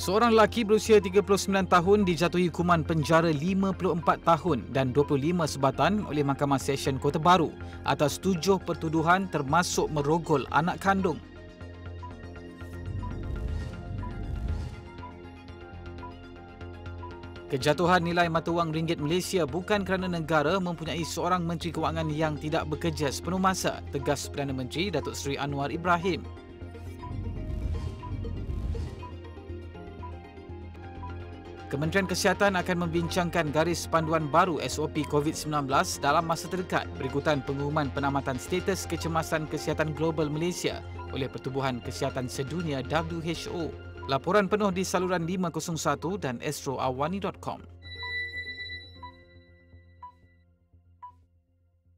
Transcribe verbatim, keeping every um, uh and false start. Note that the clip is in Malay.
Seorang lelaki berusia tiga puluh sembilan tahun dijatuhi hukuman penjara lima puluh empat tahun dan dua puluh lima sebatan oleh Mahkamah Session Kota Baru atas tujuh pertuduhan termasuk merogol anak kandung. Kejatuhan nilai mata wang ringgit Malaysia bukan kerana negara mempunyai seorang Menteri Kewangan yang tidak bekerja sepenuh masa, tegas Perdana Menteri Datuk Seri Anwar Ibrahim. Kementerian Kesihatan akan membincangkan garis panduan baru S O P COVID sembilan belas dalam masa terdekat berikutan pengumuman penamatan status kecemasan kesihatan global Malaysia oleh Pertubuhan Kesihatan Sedunia W H O. Laporan penuh di saluran lima kosong satu dan astro awani dot com.